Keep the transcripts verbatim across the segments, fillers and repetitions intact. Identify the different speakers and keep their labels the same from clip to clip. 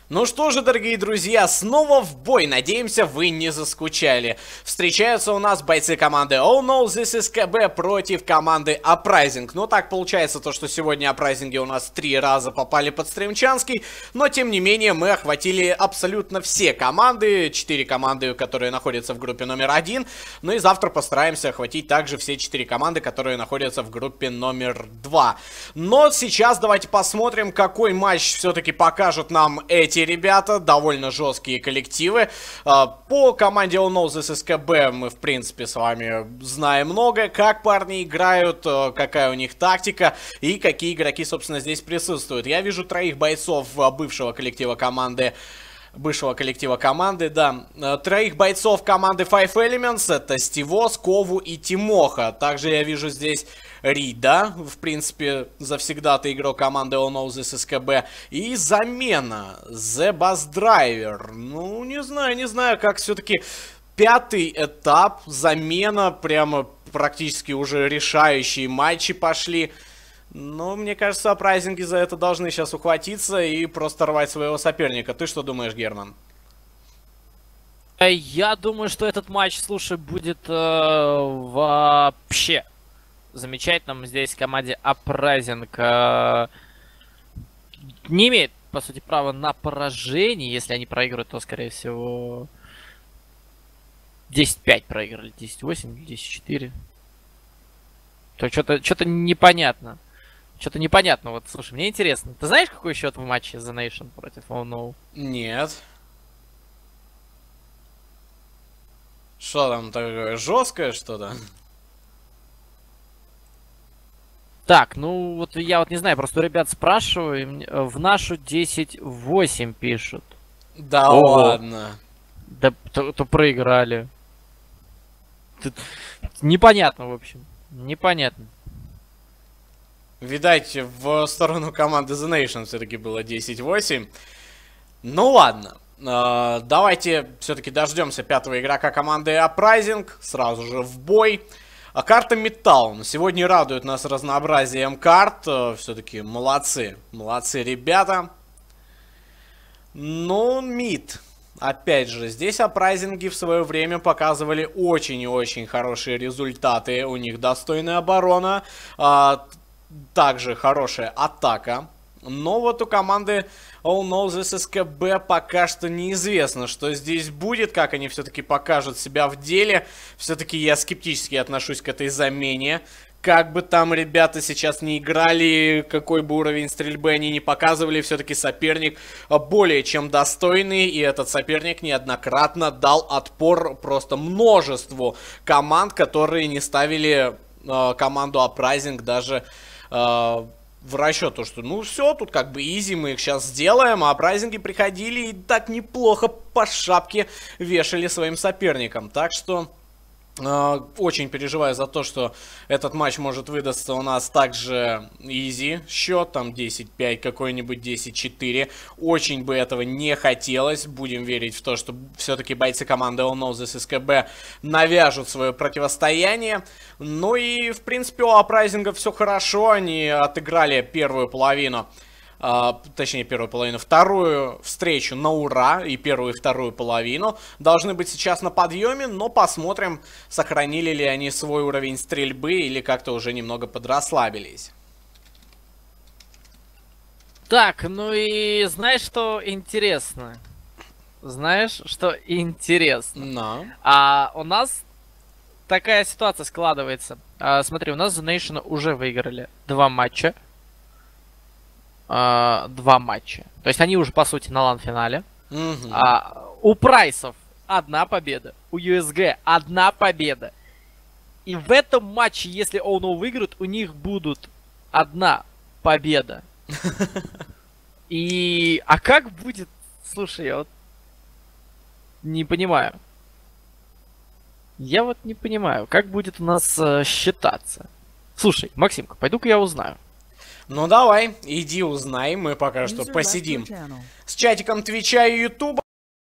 Speaker 1: Ну что же, дорогие друзья, снова в бой. Надеемся, вы не заскучали. Встречаются у нас бойцы команды Oh No, This Is ка би против команды Uprising. Ну так получается то, что сегодня Uprising у нас три раза попали под стримчанский. Но тем не менее мы охватили абсолютно все команды. Четыре команды, которые находятся в группе номер один. Ну и завтра постараемся охватить также все четыре команды, которые находятся в группе номер два. Но сейчас давайте посмотрим, какой матч все-таки покажут нам эти ребята, довольно жесткие коллективы. По команде Oh No, This Is ка би мы, в принципе, с вами знаем много, как парни играют, какая у них тактика и какие игроки, собственно, здесь присутствуют. Я вижу троих бойцов бывшего коллектива команды бывшего коллектива команды, да. Троих бойцов команды Five Elements, это Стивос, Кову и Тимоха. Также я вижу здесь Рида, в принципе, завсегда-то игрок команды Oh No, This Is ка би. И замена, The Bus Driver. Ну, не знаю, не знаю, как все-таки пятый этап, замена, прямо практически уже решающие матчи пошли. Но мне кажется, Uprising за это должны сейчас ухватиться и просто рвать своего соперника. Ты что думаешь, Герман?
Speaker 2: Я думаю, что этот матч, слушай, будет э, вообще замечательным. Здесь в команде Uprising э, не имеет, по сути, права на поражение. Если они проигрывают, то, скорее всего, десять пять проиграли, десять восемь, десять четыре. То что-то что-то непонятно. Что-то непонятно. Вот, слушай, мне интересно. Ты знаешь, какой счет в матче The Nation против Oh No?
Speaker 1: Нет. Что там такое? Жесткое что-то?
Speaker 2: Так, ну вот я вот не знаю, просто у ребят спрашиваю, в нашу десять восемь пишут.
Speaker 1: Да
Speaker 2: Ого.
Speaker 1: Ладно.
Speaker 2: Да то, то проиграли. Тут непонятно, в общем. Непонятно.
Speaker 1: Видать, в сторону команды The Nation все-таки было десять восемь. Ну ладно. Э, давайте все-таки дождемся пятого игрока команды Uprising. Сразу же в бой. А карта Midtown. Сегодня радует нас разнообразием карт. Э, все-таки молодцы. Молодцы ребята. Ну, мид. Опять же, здесь Uprising в свое время показывали очень и очень хорошие результаты. У них достойная оборона. Э, Также хорошая атака. Но вот у команды Oh No, This Is ка би пока что неизвестно, что здесь будет, как они все-таки покажут себя в деле. Все-таки я скептически отношусь к этой замене. Как бы там ребята сейчас не играли, какой бы уровень стрельбы они не показывали, все-таки соперник более чем достойный. И этот соперник неоднократно дал отпор просто множеству команд, которые не ставили э, команду Uprising даже э, в расчет, то что ну все, тут как бы изи, мы их сейчас сделаем, а Uprising приходили и так неплохо по шапке вешали своим соперникам. Так что э, очень переживаю за то, что этот матч может выдастся у нас также изи счет, там десять пять, какой-нибудь десять четыре. Очень бы этого не хотелось. Будем верить в то, что все-таки бойцы команды Oh No, This Is ка би навяжут свое противостояние. Ну и, в принципе, у Uprising все хорошо. Они отыграли первую половину, э, точнее, первую половину, вторую встречу на ура. И первую и вторую половину должны быть сейчас на подъеме. Но посмотрим, сохранили ли они свой уровень стрельбы или как-то уже немного подрасслабились.
Speaker 2: Так, ну и знаешь, что интересно? Знаешь, что интересно?
Speaker 1: Но.
Speaker 2: А у нас такая ситуация складывается. А, смотри, у нас The Nation уже выиграли два матча. А, два матча. То есть они уже, по сути, на лан-финале.
Speaker 1: Угу.
Speaker 2: А, у Прайсов одна победа. У ю эс джи одна победа. И в этом матче, если Oh No выиграют, у них будут одна победа. И... А как будет... Слушай, я вот не понимаю. Я вот не понимаю, как будет у нас э, считаться. Слушай, Максимка, пойду-ка я узнаю.
Speaker 1: Ну давай, иди узнай, мы пока что посидим с чатиком Твича и Ютуба.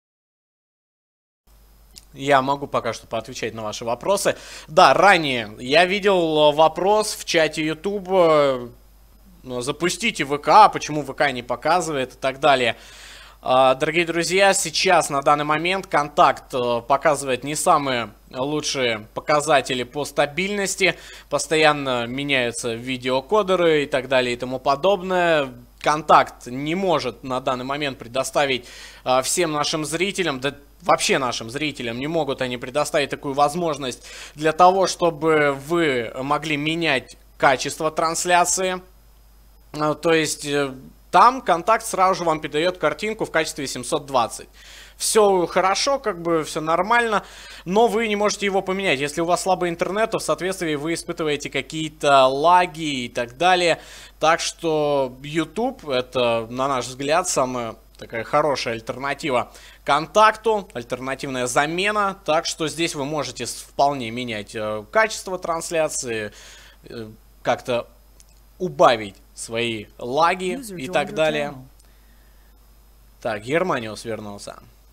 Speaker 1: Я могу пока что поотвечать на ваши вопросы. Да, ранее я видел вопрос в чате Ютуба. Запустите ВК, почему ВК не показывает и так далее. А, Дорогие друзья, сейчас на данный момент Контакт э, показывает не самые лучшие показатели по стабильности. Постоянно меняются видеокодеры и так далее и тому подобное. Контакт не может на данный момент предоставить а, всем нашим зрителям, да вообще нашим зрителям, не могут они предоставить такую возможность для того, чтобы вы могли менять качество трансляции. А, То есть э, там Контакт сразу же вам передает картинку в качестве семьсот двадцать. Все хорошо, как бы все нормально, но вы не можете его поменять. Если у вас слабый интернет, то в соответствии вы испытываете какие-то лаги и так далее. Так что YouTube это, на наш взгляд, самая такая хорошая альтернатива Контакту, альтернативная замена. Так что здесь вы можете вполне менять э, качество трансляции, э, как-то убавить свои лаги и так далее. Так, Германиус вернулся.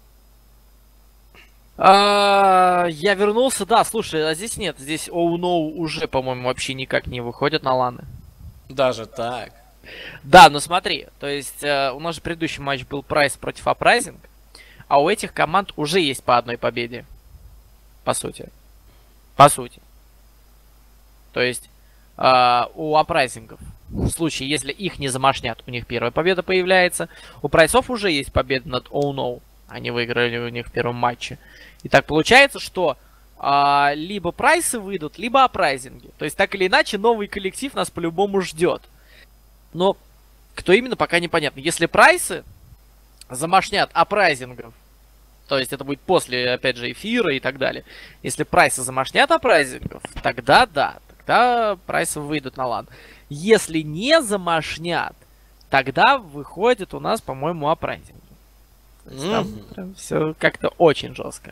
Speaker 2: А, я вернулся, да, слушай, а здесь нет, здесь Oh No уже, по-моему, вообще никак не выходят на ланы.
Speaker 1: Даже так.
Speaker 2: Да, но смотри, то есть э, у нас же предыдущий матч был Прайс против Uprising, а у этих команд уже есть по одной победе. По сути. По сути. То есть э, у Uprising'ов в случае, если их не замашнят, у них первая победа появляется. У Прайсов уже есть победа над Oh No. Они выиграли у них в первом матче. И так получается, что а, либо прайсы выйдут, либо апрайзинги. То есть так или иначе новый коллектив нас по-любому ждет. Но кто именно, пока непонятно. Если прайсы замашнят апрайзингов, то есть это будет после, опять же, эфира и так далее. Если прайсы замашнят апрайзингов, тогда да, тогда прайсы выйдут на лан. Если не замашнят, тогда выходит у нас, по-моему, апрайзинги. То есть там
Speaker 1: Мгм.
Speaker 2: прям все как-то очень жестко.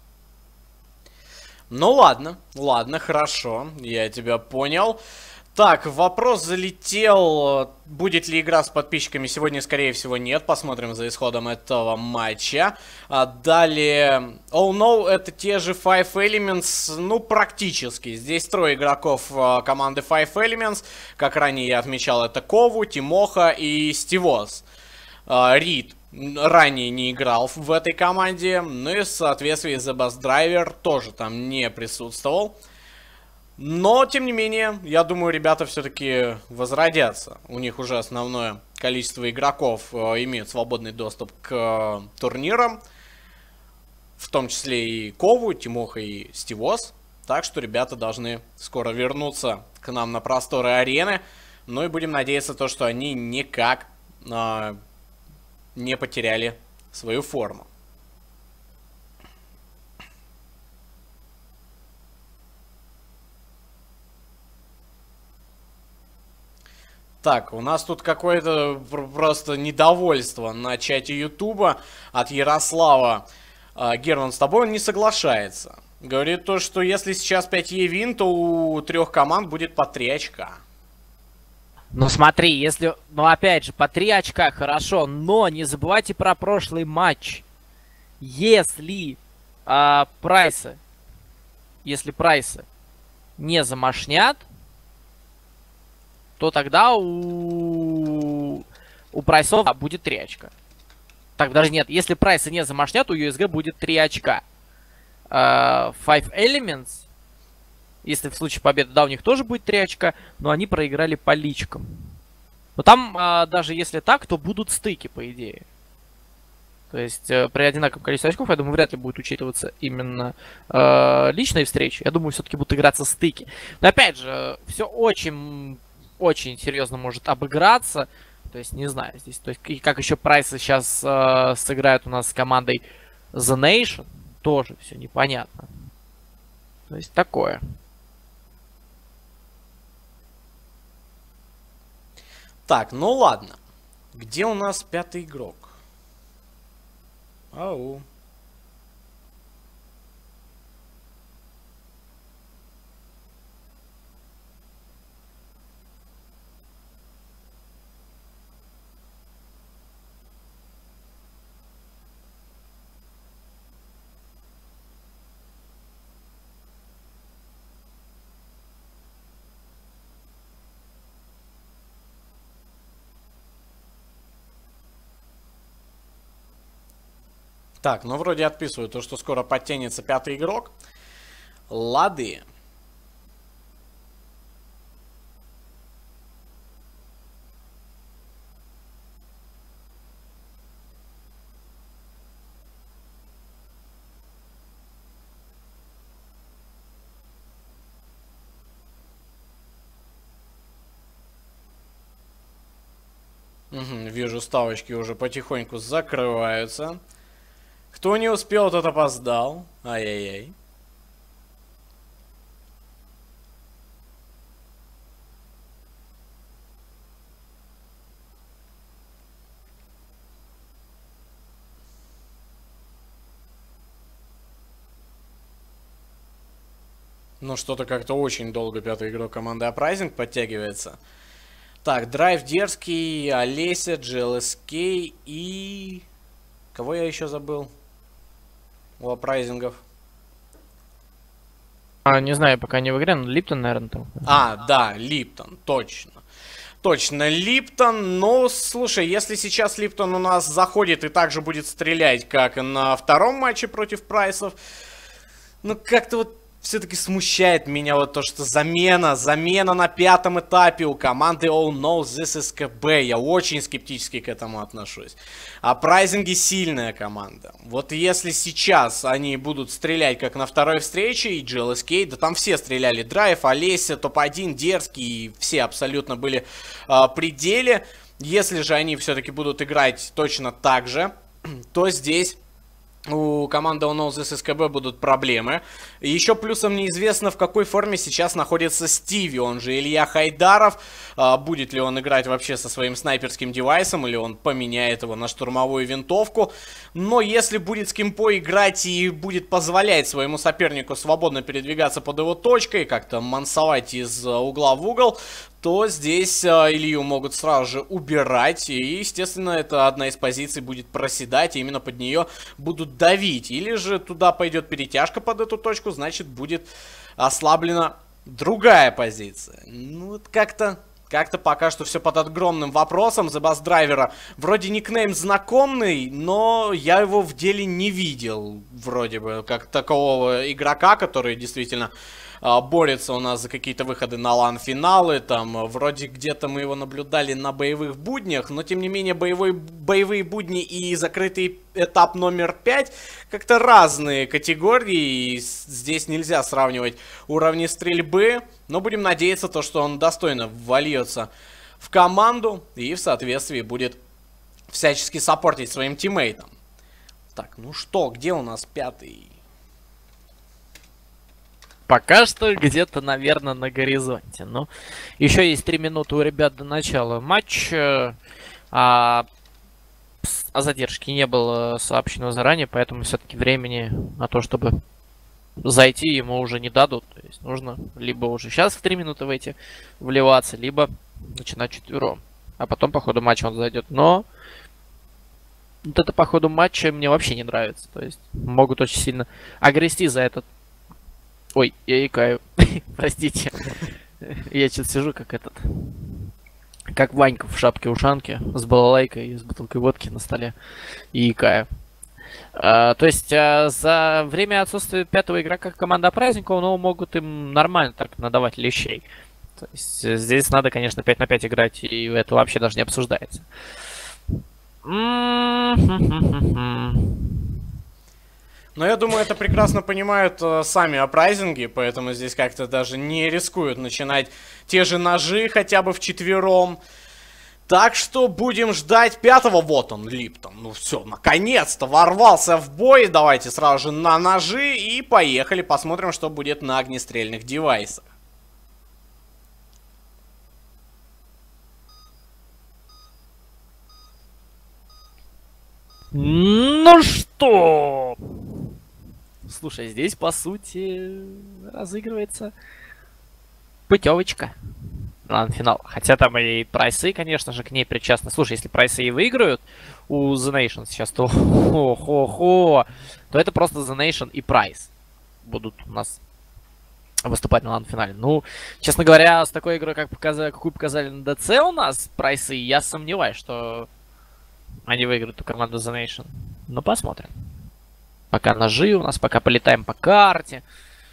Speaker 1: Ну ладно, ладно, хорошо, я тебя понял. Так, вопрос залетел, будет ли игра с подписчиками сегодня, скорее всего, нет. Посмотрим за исходом этого матча. А далее, Oh No, это те же Five Elements, ну, практически. Здесь трое игроков а, команды Five Elements. Как ранее я отмечал, это Кову, Тимоха и Стивос. А, Рид ранее не играл в этой команде, ну и в соответствии The Bass Driver тоже там не присутствовал. Но, тем не менее, я думаю, ребята все-таки возродятся. У них уже основное количество игроков э, имеют свободный доступ к э, турнирам. В том числе и Кову, Тимоха и Стивос. Так что ребята должны скоро вернуться к нам на просторы арены. Ну и будем надеяться, то, что они никак э, не потеряли свою форму. Так, у нас тут какое-то просто недовольство на чате Ютуба от Ярослава. А, Герман, с тобой он не соглашается. Говорит то, что если сейчас пять е вин, то у трех команд будет по три очка.
Speaker 2: Ну смотри, если... Ну опять же, по три очка, хорошо, но не забывайте про прошлый матч. Если а, прайсы... Если прайсы не замашнят, то тогда у... У прайсов будет три очка. Так, даже нет, если прайсы не замашнят, у ю эс джи будет три очка. Uh, Five Elements, если в случае победы, да, у них тоже будет три очка, но они проиграли по личкам. Но там, uh, даже если так, то будут стыки, по идее. То есть uh, при одинаковом количестве очков, я думаю, вряд ли будет учитываться именно uh, личные встречи. Я думаю, все-таки будут играться стыки. Но опять же, все очень... очень серьезно может обыграться. То есть, не знаю, здесь, то есть, и как еще прайсы сейчас э, сыграют у нас с командой The Nation, тоже все непонятно. То есть, такое.
Speaker 1: Так, ну ладно. Где у нас пятый игрок? Ау. Так, ну вроде отписывают то, что скоро подтянется пятый игрок. Лады. Угу, вижу, ставочки уже потихоньку закрываются. Кто не успел, тот опоздал. Ай-яй-яй. Ну, что-то как-то очень долго пятый игрок команды Uprising подтягивается. Так, Драйв Дерзкий, Олеся, джи эл эс кей и... Кого я еще забыл? У Uprising'ов.
Speaker 2: А, не знаю, пока не в игре, но Липтон, наверное, там.
Speaker 1: А, да, Липтон, точно. Точно, Липтон. Но, слушай, если сейчас Липтон у нас заходит и также будет стрелять, как и на втором матче против Прайсов, ну, как-то вот все-таки смущает меня вот то, что замена, замена на пятом этапе у команды Oh No, This is кей би. Я очень скептически к этому отношусь. А Прайзинги сильная команда. Вот если сейчас они будут стрелять, как на второй встрече, и джи эл эс кей, да там все стреляли. Драйв, Олеся, топ один, Дерзкий, и все абсолютно были а, при деле. Если же они все-таки будут играть точно так же, то здесь... У команды Oh No, This is кей би будут проблемы. Еще плюсом неизвестно, в какой форме сейчас находится Стиви, он же Илья Хайдаров. А, будет ли он играть вообще со своим снайперским девайсом, или он поменяет его на штурмовую винтовку. Но если будет с кемпой играть и будет позволять своему сопернику свободно передвигаться под его точкой, как-то мансовать из угла в угол, то здесь а, Илью могут сразу же убирать. И, естественно, это одна из позиций будет проседать, и именно под нее будут давить. Или же туда пойдет перетяжка под эту точку, значит, будет ослаблена другая позиция. Ну, вот как-то... Как-то пока что все под огромным вопросом. The Bass Driver вроде никнейм знакомый, но я его в деле не видел, вроде бы, как такового игрока, который действительно а, борется у нас за какие-то выходы на лан-финалы. Там вроде где-то мы его наблюдали на боевых буднях, но тем не менее боевой, боевые будни и закрытый этап номер пять как-то разные категории. И здесь нельзя сравнивать уровни стрельбы. Но будем надеяться, то, что он достойно вольется в команду и в соответствии будет всячески саппортить своим тиммейтам. Так, ну что, где у нас пятый?
Speaker 2: Пока что где-то, наверное, на горизонте. Но еще есть три минуты у ребят до начала матча. А, о задержке не было сообщено заранее, поэтому все-таки времени на то, чтобы... зайти ему уже не дадут. То есть нужно либо уже сейчас в три минуты выйти, вливаться, либо начинать четвером. А потом по ходу матча он зайдет. Но вот это по ходу матча мне вообще не нравится. То есть могут очень сильно огрести за этот... Ой, я икаю. Простите. Я что-то сижу как этот... Как Ванька в шапке-ушанке с балалайкой и с бутылкой водки на столе. И икаю. Uh, то есть uh, за время отсутствия пятого игрока команда Uprising, ну, могут им нормально так надавать лещей. То есть uh, здесь надо, конечно, пять на пять играть, и это вообще даже не обсуждается.
Speaker 1: Но я думаю, это прекрасно понимают uh, сами Uprising, поэтому здесь как-то даже не рискуют начинать те же ножи хотя бы вчетвером. Так что будем ждать пятого. Вот он, Липтон. Ну все, наконец-то ворвался в бой. Давайте сразу же на ножи и поехали. Посмотрим, что будет на огнестрельных девайсах.
Speaker 2: Ну что? Слушай, здесь по сути разыгрывается путевочка. Финал. Хотя там и прайсы, конечно же, к ней причастны. Слушай, если прайсы и выиграют у The Nation сейчас, то хо-хо-хо, то это просто The Nation и прайс будут у нас выступать на лан-финале. Ну, честно говоря, с такой игрой, как показали, какую показали на ДЦ у нас прайсы, я сомневаюсь, что они выиграют у команды The Nation. Но посмотрим. пока ножи у нас, пока полетаем по карте.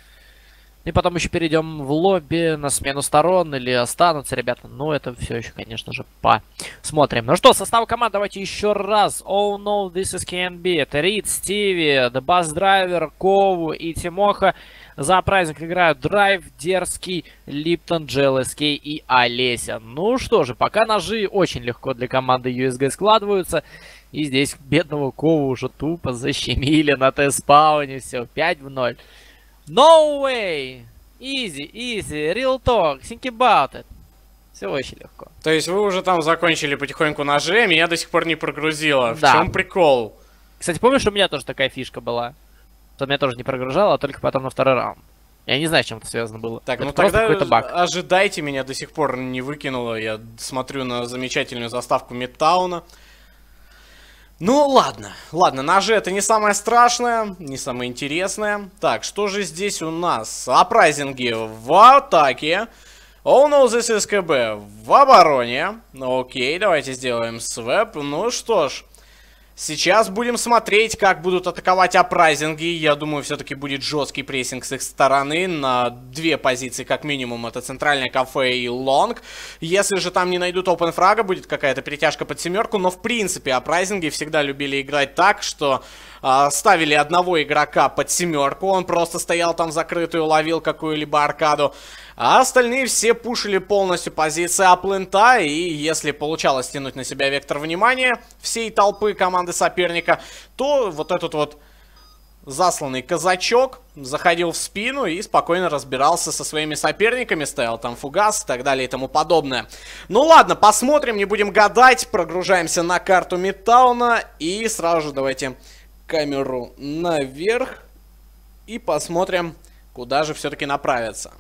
Speaker 2: И потом еще перейдем в лобби на смену сторон или останутся ребята. Ну, это все еще, конечно же, посмотрим. Ну что, состав команд давайте еще раз. Oh no, this is кей эн би. Это Рид, Стиви, The Bus Driver, Кову и Тимоха. За праздник играют Драйв, Дерзкий, Липтон, джей эл эс кей и Олеся. Ну что же, пока ножи очень легко для команды ю эс джи складываются. И здесь бедного Кову уже тупо защемили на тест-спауне. Все, пять в ноль. No way! Easy, easy, real talk, think about it. Все очень легко.
Speaker 1: То есть вы уже там закончили потихоньку ножи, меня до сих пор не прогрузило. В
Speaker 2: да.
Speaker 1: чем прикол?
Speaker 2: Кстати, помнишь, у меня тоже такая фишка была? Что меня тоже не прогружало, а только потом на второй раунд. Я не знаю, с чем это связано было.
Speaker 1: Так,
Speaker 2: это
Speaker 1: ну тогда
Speaker 2: какой-то баг.
Speaker 1: ожидайте, меня до сих пор не выкинуло. Я смотрю на замечательную заставку Мидтауна. Ну, ладно, ладно, ножи это не самое страшное, не самое интересное. Так, что же здесь у нас? Апрайзинги в атаке. Oh no, this is кей би в обороне. Окей, давайте сделаем свэп. Ну что ж, сейчас будем смотреть, как будут атаковать апрайзинги. Я думаю, все-таки будет жесткий прессинг с их стороны на две позиции, как минимум. Это центральное кафе и лонг. Если же там не найдут опенфрага, будет какая-то перетяжка под семерку. Но в принципе апрайзинги всегда любили играть так, что э, ставили одного игрока под семерку. Он просто стоял там закрытый, ловил какую-либо аркаду. А остальные все пушили полностью позиции аплента, и если получалось тянуть на себя вектор внимания всей толпы команды соперника, то вот этот вот засланный казачок заходил в спину и спокойно разбирался со своими соперниками, ставил там фугас и так далее и тому подобное. Ну ладно, посмотрим, не будем гадать, прогружаемся на карту Мидтауна и сразу же давайте камеру наверх и посмотрим, куда же все-таки направиться.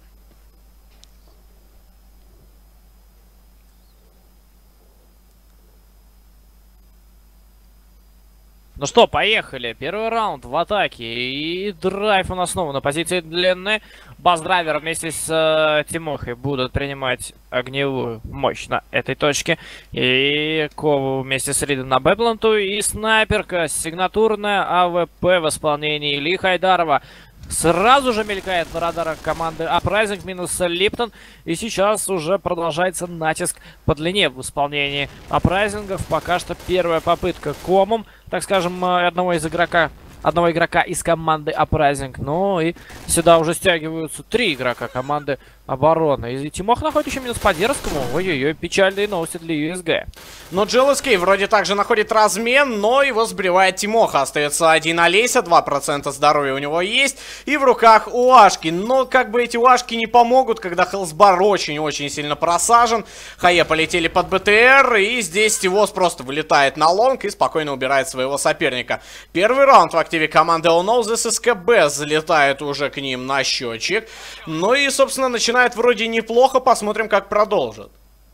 Speaker 2: Ну что, поехали. Первый раунд в атаке. И драйв у нас снова на позиции длинной. Бас-драйвер вместе с э, Тимохой будут принимать огневую мощь на этой точке. И Кову вместе с Ридом на Б-планту. И снайперка сигнатурная АВП в исполнении Ильи Хайдарова. Сразу же мелькает на радарах команды Апрайзинг минус Липтон. И сейчас уже продолжается натиск по длине в исполнении Апрайзингов. Пока что первая попытка комом, так скажем, одного из игрока, одного игрока из команды Апрайзинг. Ну и сюда уже стягиваются три игрока команды обороны. И Тимох находит еще минус по Дерзкому. Ой-ой-ой, печальные новости для ю эс джи.
Speaker 1: Но джей эл эс кей вроде также находит размен, но его сбривает Тимоха. Остается один Олеся, два процента здоровья у него есть. И в руках уашки. Но как бы эти уашки не помогут, когда хелсбар очень-очень сильно просажен. Хае полетели под бэ тэ эр, и здесь Тивос просто вылетает на лонг и спокойно убирает своего соперника. Первый раунд в активе команды Oh no, this is кей би залетает уже к ним на счетчик. Ну и, собственно, начинает вроде неплохо, посмотрим, как продолжит.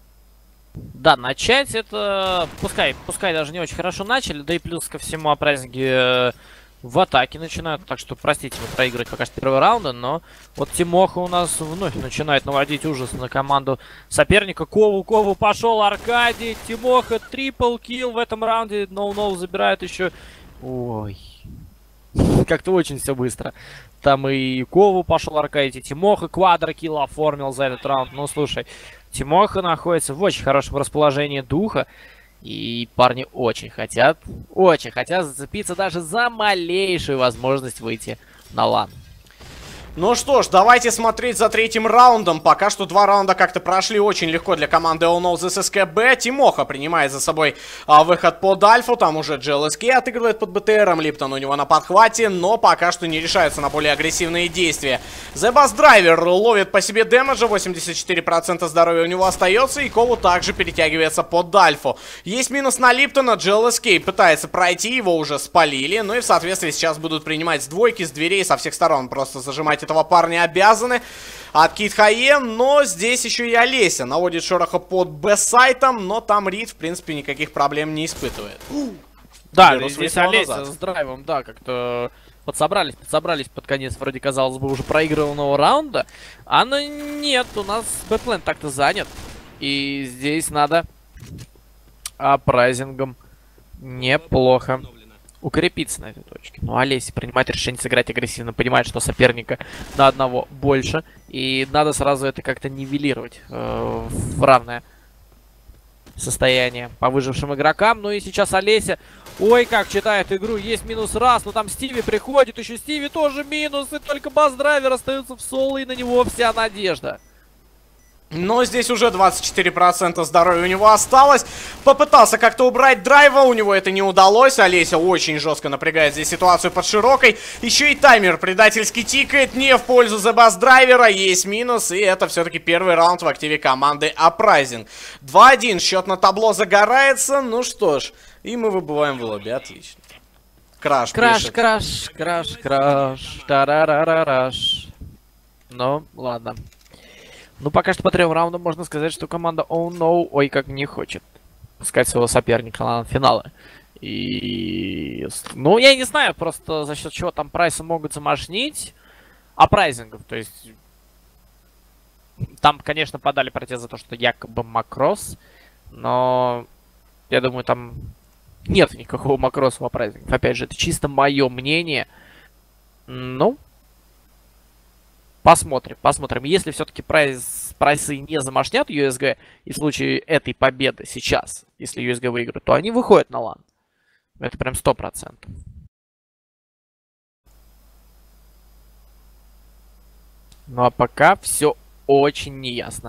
Speaker 2: Да, начать это, пускай, пускай даже не очень хорошо начали, да и плюс ко всему апрайзинги э, в атаке начинают, так что, простите, вы проигрываете пока что первый раунд, но вот Тимоха у нас вновь начинает наводить ужас на команду соперника. Кову, Кову пошел, Аркадий, Тимоха, трипл килл в этом раунде, ноу-ноу забирает еще, ой, как-то очень все быстро. Там и Кову пошел Аркадий, Тимоха квадрокилл оформил за этот раунд. Ну, слушай, Тимоха находится в очень хорошем расположении духа. И парни очень хотят, очень хотят зацепиться даже за малейшую возможность выйти на лан.
Speaker 1: Ну что ж, давайте смотреть за третьим раундом. Пока что два раунда как-то прошли очень легко для команды Oh no, this is кей би. Тимоха принимает за собой а, выход под альфу. Там уже джей эл эс кей отыгрывает под бэ тэ эром. Липтон у него на подхвате, но пока что не решается на более агрессивные действия. The Bus Driver ловит по себе дэмэджа. восемьдесят четыре процента здоровья у него остается. И Кову также перетягивается под альфу. Есть минус на Липтона. джей эл эс кей пытается пройти. Его уже спалили. Ну и в соответствии сейчас будут принимать с двойки, с дверей, со всех сторон. Просто зажимать этого парня обязаны. Откид Хае, но здесь еще и Олеся наводит шороха под Б-сайтом, но там Рид, в принципе, никаких проблем не испытывает.
Speaker 2: Да, здесь Олеся с драйвом, да, как-то подсобрались, подсобрались под конец, вроде, казалось бы, уже проигранного раунда. А ну нет, у нас Б-план так-то занят. И здесь надо апрайзингом неплохо укрепиться на этой точке. Но Олеся принимает решение сыграть агрессивно, понимает, что соперника на одного больше, и надо сразу это как-то нивелировать э, в равное состояние по выжившим игрокам. Ну и сейчас Олеся, ой, как читает игру, есть минус раз, но там Стиви приходит, еще Стиви тоже минус, и только Баздрайвер остается в соло, и на него вся надежда.
Speaker 1: Но здесь уже двадцать четыре процента здоровья у него осталось. Попытался как-то убрать драйва, у него это не удалось. Олеся очень жестко напрягает здесь ситуацию под широкой. Еще и таймер предательски тикает, не в пользу The Bass драйвера. Есть минус, и это все-таки первый раунд в активе команды Uprising. два один, счет на табло загорается. Ну что ж, и мы выбываем в лобби, отлично. Краш
Speaker 2: Краш,
Speaker 1: пишет.
Speaker 2: краш, краш, краш, тарарарараш. Ну, ладно. Ну, пока что по трем раундам можно сказать, что команда Oh No, ой, как не хочет пускать своего соперника на финалы. И... Ну, я не знаю, просто за счет чего там прайсы могут замашнить. Апрайзингов, то есть... Там, конечно, подали протест за то, что якобы макрос, но... Я думаю, там нет никакого макроса в апрайзингах. Опять же, это чисто мое мнение. Ну... Посмотрим, посмотрим. Если все-таки прайс, прайсы не замашнят ю эс джи, и в случае этой победы сейчас, если ю эс джи выиграет, то они выходят на лан. Это прям сто процентов. Ну а пока все очень неясно.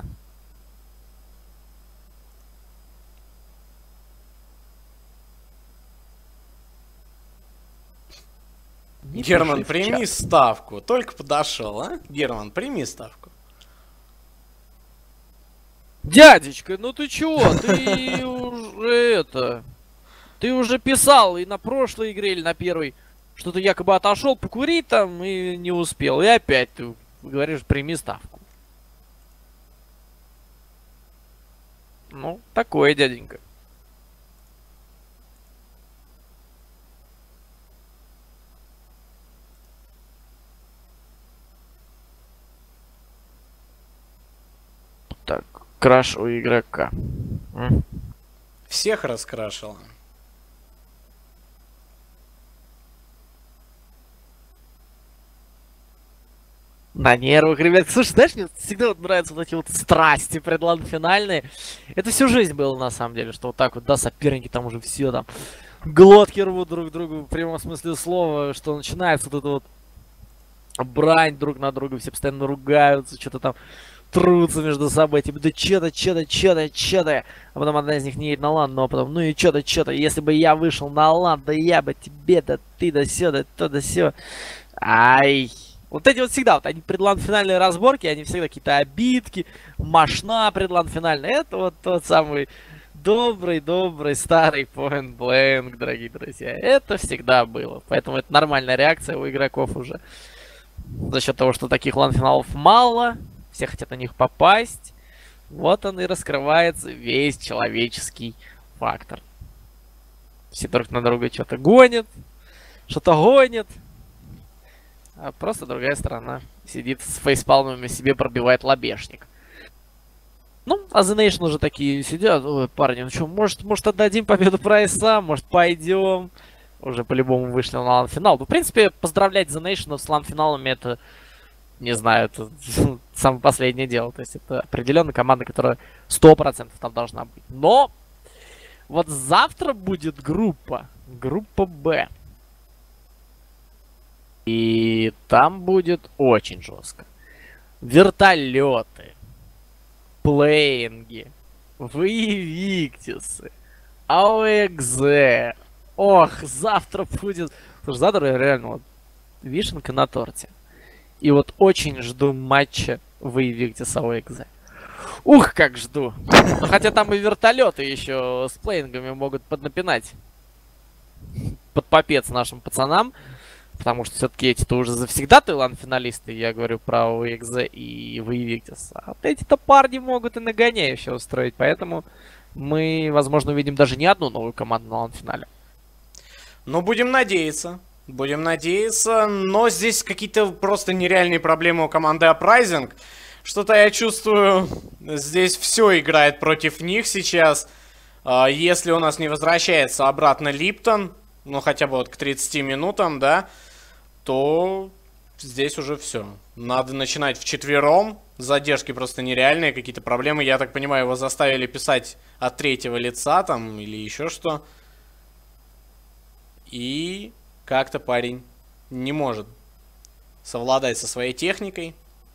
Speaker 2: Не
Speaker 1: Герман, прими ставку. Только подошел, а? Герман, прими ставку.
Speaker 2: Дядечка, ну ты чё? Ты уже это... Ты уже писал и на прошлой игре, или на первой, что ты якобы отошел покурить там и не успел. И опять ты говоришь, прими ставку. Ну, такое, дяденька. Так, краш у игрока. М?
Speaker 1: Всех раскрашила.
Speaker 2: На нервах, ребят. Слушай, знаешь, мне всегда вот нравятся вот эти вот страсти предлан-финальные. Это всю жизнь было, на самом деле, что вот так вот, да, соперники там уже все там глотки рвут друг другу в прямом смысле слова, что начинается вот это вот брань друг на друга, все постоянно ругаются, что-то там трутся между собой, типа, да чё-то, чё-то, чё-то, чё-то. А потом одна из них не едет на лан, но потом, ну и чё-то, чё-то. Если бы я вышел на лан, да я бы тебе, да ты, да сё, да то, да сё. Ай. Вот эти вот всегда, вот они предлан-финальные разборки, они всегда какие-то обидки, мошна предлан-финальная. Это вот тот самый добрый-добрый старый Point Blank, дорогие друзья. Это всегда было. Поэтому это нормальная реакция у игроков уже. За счет того, что таких лан-финалов мало, все хотят на них попасть. Вот он и раскрывается весь человеческий фактор. Все друг на друга что-то гонят, что-то гонят. А просто другая сторона сидит с фейспалмами, себе пробивает лобешник. Ну, а The Nation уже такие сидят. Ой, парни, ну что, может, может отдадим победу прайса, может пойдем. Уже по-любому вышли на лан-финал. Ну, в принципе, поздравлять The Nation с лан-финалами это... Не знаю, это самое последнее дело. То есть это определенно команда, которая сто процентов там должна быть. Но вот завтра будет группа. Группа Б. И там будет очень жестко. Вертолеты. Плеинги. Вивиктисы. АОЭКЗ. Ох, завтра будет... Слушай, завтра реально вот вишенка на торте. И вот очень жду матча в Invictus АОЭКЗ. Ух, как жду. Но хотя там и вертолеты еще с плейнгами могут поднапинать под попец нашим пацанам. Потому что все-таки эти-то уже завсегда лан-финалисты. Я говорю про АОЭКЗ и Invictus. А вот эти-то парни могут и нагоняющие устроить. Поэтому мы, возможно, увидим даже не одну новую команду на лан-финале.
Speaker 1: Ну, будем надеяться. Будем надеяться, но здесь какие-то просто нереальные проблемы у команды Uprising. Что-то я чувствую, здесь все играет против них сейчас. Если у нас не возвращается обратно Липтон, ну хотя бы вот к тридцати минутам, да, то здесь уже все. Надо начинать вчетвером. Задержки просто нереальные, какие-то проблемы. Я так понимаю, его заставили писать от третьего лица там или еще что. И как-то парень не может совладать со своей техникой.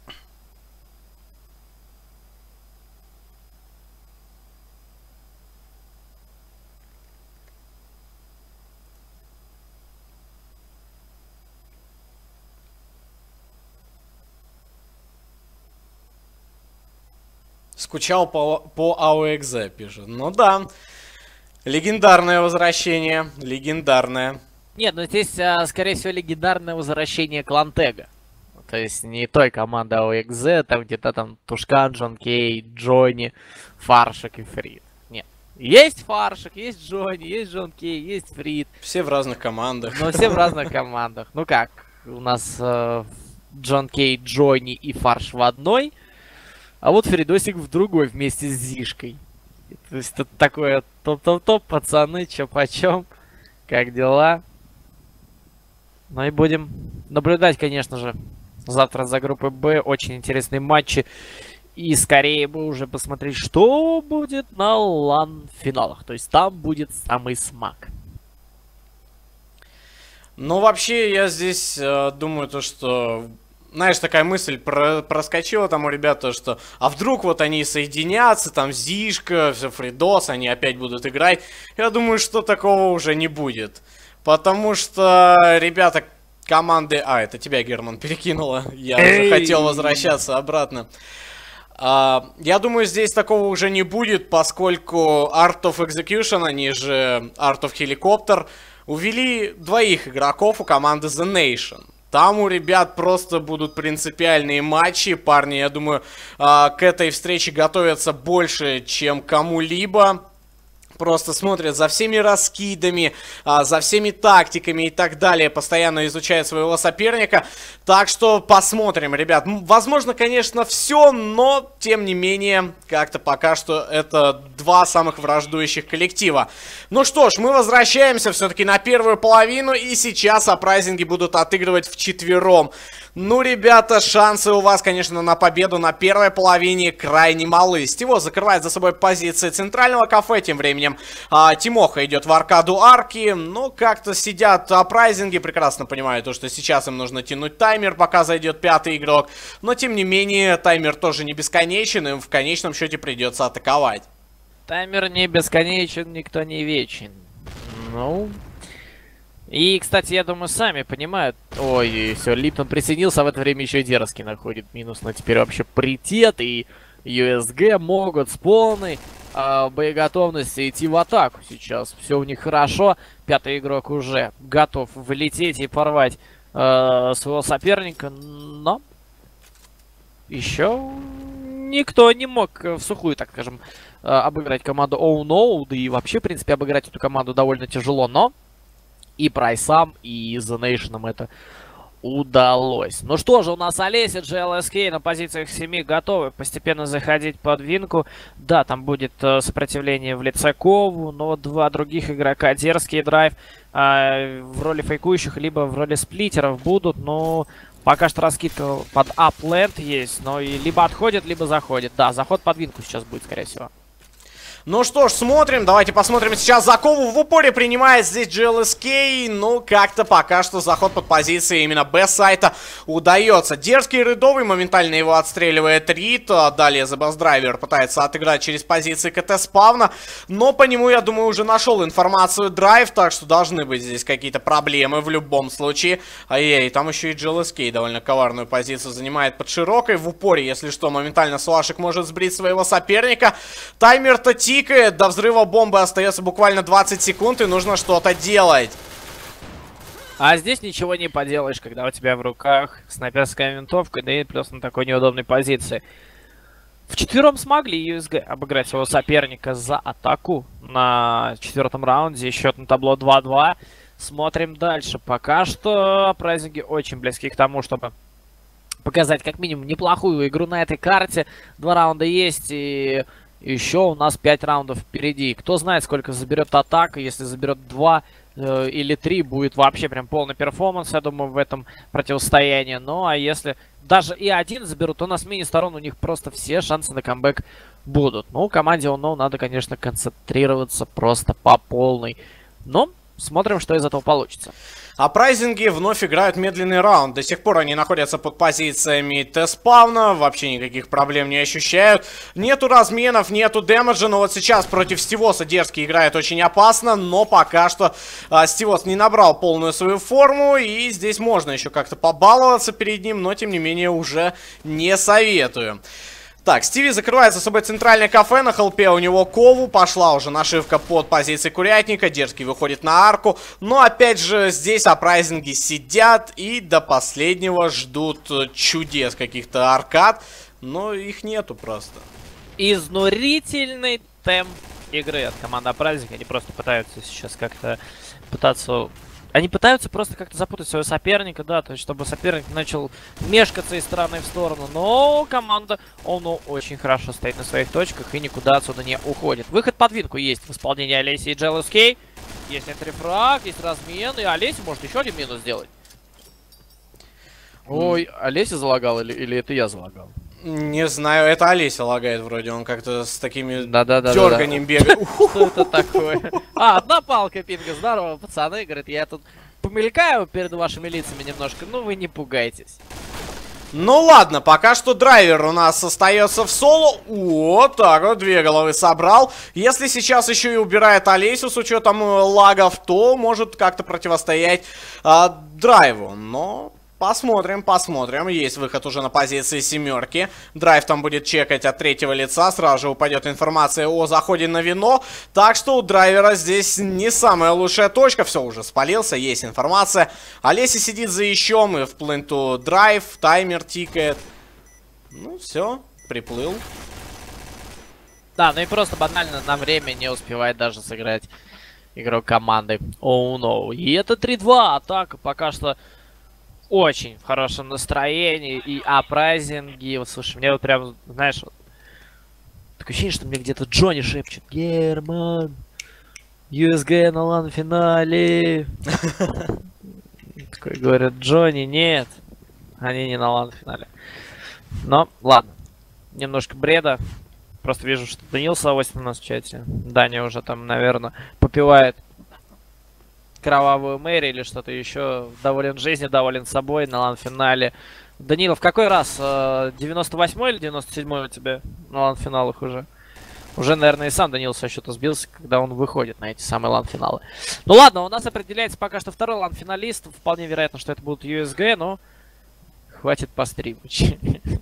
Speaker 1: Скучал по, по АОЭкзе, пишет. Ну да, легендарное возвращение, легендарное.
Speaker 2: Нет, ну здесь, а, скорее всего, легендарное возвращение Клантега. То есть не той команды АОЭкзе, там где-то там Тушкан, Джон Кей, Джонни, Фаршик и Фрид. Нет. Есть Фаршик, есть Джонни, есть Джон Кей, есть Фрид.
Speaker 1: Все в разных командах.
Speaker 2: Но все в разных командах. Ну как, у нас э, Джон Кей, Джонни и Фарш в одной, а вот Фридосик в другой вместе с Зишкой. То есть это такое топ-топ-топ, пацаны, чё почем, как дела. Ну и будем наблюдать, конечно же, завтра за группой Б. Очень интересные матчи. И скорее бы уже посмотреть, что будет на лан-финалах. То есть там будет самый смак.
Speaker 1: Ну, вообще, я здесь э, думаю, то, что... Знаешь, такая мысль про проскочила там у ребят, то, что... А вдруг вот они соединятся, там Зишка, все, Фридос, они опять будут играть. Я думаю, что такого уже не будет. Потому что ребята команды... А, это тебя, Герман, перекинуло. Я уже хотел возвращаться обратно. Uh, я думаю, здесь такого уже не будет, поскольку Art of Execution, они же Art of Helicopter, увели двоих игроков у команды The Nation. Там у ребят просто будут принципиальные матчи. Парни, я думаю, uh, к этой встрече готовятся больше, чем кому-либо. Просто смотрят за всеми раскидами, а, за всеми тактиками и так далее. Постоянно изучают своего соперника. Так что посмотрим, ребят. Возможно, конечно, все, но, тем не менее, как-то пока что это два самых враждующих коллектива. Ну что ж, мы возвращаемся все-таки на первую половину. И сейчас апрайзинги будут отыгрывать вчетвером. Ну, ребята, шансы у вас, конечно, на победу на первой половине крайне малы. Стиво закрывает за собой позиции центрального кафе. Тем временем а, Тимоха идет в аркаду арки. Ну, как-то сидят апрайзинги. Прекрасно понимают то, что сейчас им нужно тянуть таймер, пока зайдет пятый игрок. Но, тем не менее, таймер тоже не бесконечен. Им в конечном счете придется атаковать.
Speaker 2: Таймер не бесконечен, никто не вечен. Ну... И, кстати, я думаю, сами понимают. Ой, все, Липтон присоединился, а в это время еще и Дерзкий находит минус. Но теперь вообще паритет, и ю эс джи могут с полной э, боеготовностью идти в атаку сейчас. Все у них хорошо. Пятый игрок уже готов влететь и порвать э, своего соперника. Но еще никто не мог в сухую, так скажем, э, обыграть команду Oh No. Да и вообще, в принципе, обыграть эту команду довольно тяжело, но... И Прайсам, и The Nation это удалось. Ну что же, у нас Олеся, джи эл эс кей на позициях семи готовы постепенно заходить под винку. Да, там будет э, сопротивление в лице Кову, но два других игрока, Дерзкий Драйв, э, в роли фейкующих, либо в роли сплитеров будут. Но пока что раскидка под апленд есть, но и либо отходит, либо заходит. Да, заход под винку сейчас будет, скорее всего.
Speaker 1: Ну что ж, смотрим. Давайте посмотрим сейчас. Закову в упоре принимает здесь джи эл эс кей. Ну, как-то пока что заход под позиции именно Б-сайта удается. Дерзкий рядовый, моментально его отстреливает Рид. Далее The Boss Driver пытается отыграть через позиции КТ-спавна. Но по нему, я думаю, уже нашел информацию Драйв. Так что должны быть здесь какие-то проблемы в любом случае. Ай-яй, там еще и джи эл эс кей довольно коварную позицию занимает под широкой. В упоре, если что, моментально Суашек может сбрить своего соперника. Таймер-то тикает. До взрыва бомбы остается буквально двадцать секунд, и нужно что-то делать.
Speaker 2: А здесь ничего не поделаешь, когда у тебя в руках снайперская винтовка, да и плюс на такой неудобной позиции. Вчетвером смогли ю эс джи обыграть своего соперника за атаку на четвертом раунде. Счет на табло два-два. Смотрим дальше. Пока что прайзинги очень близки к тому, чтобы показать как минимум неплохую игру на этой карте. Два раунда есть, и... Еще у нас пять раундов впереди. Кто знает, сколько заберет атака. Если заберет два, э, или три будет вообще прям полный перформанс, я думаю, в этом противостоянии. Ну, а если даже и один заберут, то на смене сторон у них просто все шансы на камбэк будут. Ну, команде Unknown надо, конечно, концентрироваться просто по полной. Но смотрим, что из этого получится.
Speaker 1: Апрайзинги вновь играют медленный раунд. До сих пор они находятся под позициями Т-спавна. Вообще никаких проблем не ощущают. Нету разменов, нету дэмэджа. Но вот сейчас против Стивоса Дерзкий играет очень опасно. Но пока что а, Стивос не набрал полную свою форму. И здесь можно еще как-то побаловаться перед ним. Но тем не менее уже не советую. Так, Стиви закрывает за собой центральное кафе, на хелпе у него Кову, пошла уже нашивка под позицией Курятника, Дерзкий выходит на арку, но опять же здесь апрайзинги сидят и до последнего ждут чудес каких-то аркад, но их нету просто.
Speaker 2: Изнурительный темп игры от команды апрайзинг, они просто пытаются сейчас как-то пытаться... Они пытаются просто как-то запутать своего соперника, да, то есть чтобы соперник начал мешкаться из стороны в сторону. Но команда Unknown очень хорошо стоит на своих точках и никуда отсюда не уходит. Выход под винку есть в исполнении Олеси и Джеллоускей. Есть энтрифраг, есть размен, и Олеси может еще один минус сделать. Ой, Олеся залагал или, или это я залагал?
Speaker 1: Не знаю, это Олеся лагает вроде, он как-то с такими
Speaker 2: да, да, да,
Speaker 1: дерганием
Speaker 2: да, да.
Speaker 1: бегает.
Speaker 2: Что это такое? А, одна палка пинга, здорово, пацаны, говорит, я тут помелькаю перед вашими лицами немножко, ну вы не пугайтесь.
Speaker 1: Ну ладно, пока что драйвер у нас остается в соло. Вот так вот, две головы собрал. Если сейчас еще и убирает Олесю с учетом лагов, то может как-то противостоять а, драйву, но... Посмотрим, посмотрим. Есть выход уже на позиции семерки. Драйв там будет чекать от третьего лица. Сразу же упадет информация о заходе на вино. Так что у драйвера здесь не самая лучшая точка. Все, уже спалился, есть информация. Олеся сидит за ящом и в пленту драйв. Таймер тикает. Ну, все, приплыл.
Speaker 2: Да, ну и просто банально на время не успевает даже сыграть игрок команды Unknown. И это три-два. Атака пока что... Очень в хорошем настроении и апрайзинги. Вот, слушай, мне вот прям, знаешь, вот, такое ощущение, что мне где-то Джонни шепчет. Герман, ю эс джи на лан-финале. Такой говорят, Джонни, нет. Они не на лан-финале. Но, ладно. Немножко бреда. Просто вижу, что Данил Савостин у нас в чате. Даня уже там, наверное, попивает кровавую Мэри или что-то еще. Доволен жизнью, доволен собой на лан-финале. Данилов, какой раз? девяносто восьмой или девяносто седьмой у тебя на лан-финалах уже? Уже, наверное, и сам Данил со счета сбился, когда он выходит на эти самые лан-финалы. Ну ладно, у нас определяется пока что второй лан-финалист. Вполне вероятно, что это будут ю эс джи, но хватит постримить.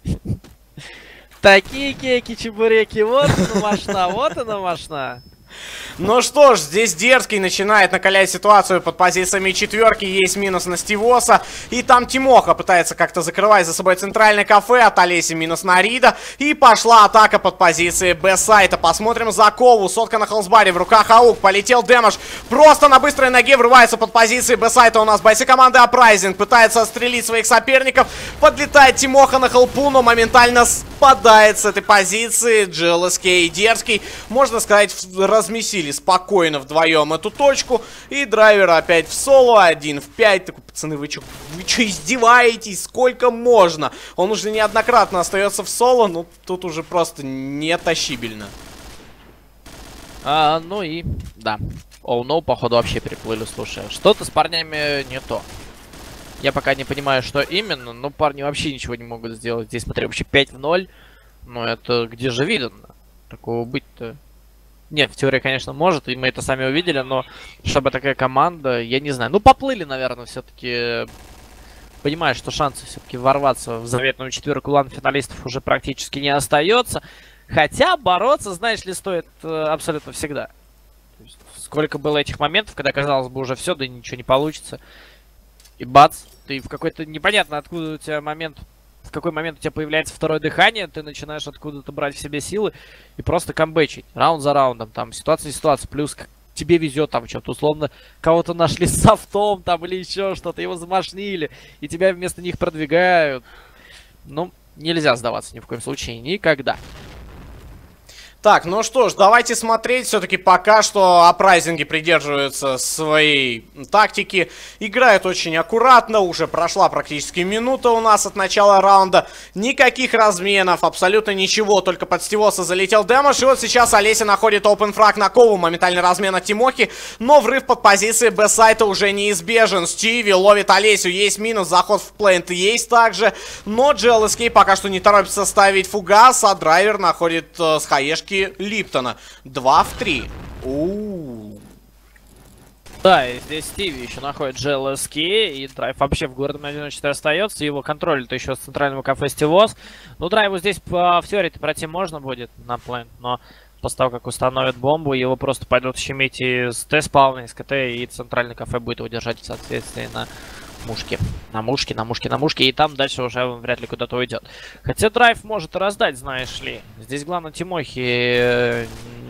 Speaker 2: Такие кейки, чебуреки, вот она мощна, вот она мощна.
Speaker 1: Ну что ж, здесь Дерзкий начинает накалять ситуацию под позициями четверки. Есть минус на Стивоса. И там Тимоха пытается как-то закрывать за собой центральное кафе. От Олеси минус на Рида. И пошла атака под позицией Б-сайта. Посмотрим за Кову. Сотка на Хелсбаре. В руках Аук. Полетел дэмэдж. Просто на быстрой ноге врывается под позицией Б-сайта. У нас бойцы команды Апрайзинг. Пытается отстрелить своих соперников. Подлетает Тимоха на хелпу, но моментально спадает с этой позиции. ДжелСК и Дерзкий, можно сказать, размесили спокойно вдвоем эту точку. И драйвер опять в соло, один в пять. Такой, пацаны, вы что, вы что издеваетесь? Сколько можно? Он уже неоднократно остается в соло, но тут уже просто нетащибельно.
Speaker 2: А, ну и, да. Unknown, походу, вообще переплыли, слушай. Что-то с парнями не то. Я пока не понимаю, что именно, но парни вообще ничего не могут сделать. Здесь, смотри, вообще пять в ноль. Но это где же видно? Такого быть-то... Нет, в теории, конечно, может, и мы это сами увидели, но чтобы такая команда, я не знаю. Ну, поплыли, наверное, все-таки. Понимаю, что шансы все-таки ворваться в заветную четверку лан-финалистов уже практически не остается. Хотя бороться, знаешь ли, стоит э, абсолютно всегда. То есть, сколько было этих моментов, когда казалось бы уже все, да ничего не получится. И бац, ты в какой-то непонятно откуда у тебя момент... В какой момент у тебя появляется второе дыхание, ты начинаешь откуда-то брать в себе силы и просто камбэчить. Раунд за раундом, там, ситуация ситуация. Плюс тебе везет, там, что-то условно, кого-то нашли с софтом, там, или еще что-то, его замашнили, и тебя вместо них продвигают. Ну, нельзя сдаваться ни в коем случае, никогда.
Speaker 1: Так, ну что ж, давайте смотреть. Все-таки пока что апрайзинги придерживаются своей тактики. Играют очень аккуратно. Уже прошла практически минута у нас от начала раунда. Никаких разменов, абсолютно ничего. Только под Стивоса залетел дэмэдж. И вот сейчас Олеся находит опенфраг на Кову. Моментальный размен от Тимохи. Но врыв под позиции Б-сайта уже неизбежен. Стиви ловит Олесю. Есть минус. Заход в плейнт есть также. Но джи эл эс кей пока что не торопится ставить фугас. А драйвер находит э, с хаешки Липтона. два в три. У-у-у.
Speaker 2: Да, и здесь Стиви еще находит джи эл эс кей, и драйв вообще в городе на один четыре остается, его контролит еще с центрального кафе Стивос. Ну, драйву здесь по, в теории-то пройти можно будет на плейн, но после того, как установят бомбу, его просто пойдут щемить и с Т-спауна, и с КТ, и центральный кафе будет его держать, соответственно, на мушке. На мушке, на мушке, на мушке, и там дальше уже вряд ли куда-то уйдет. Хотя драйв может раздать, знаешь ли. Здесь главное Тимохи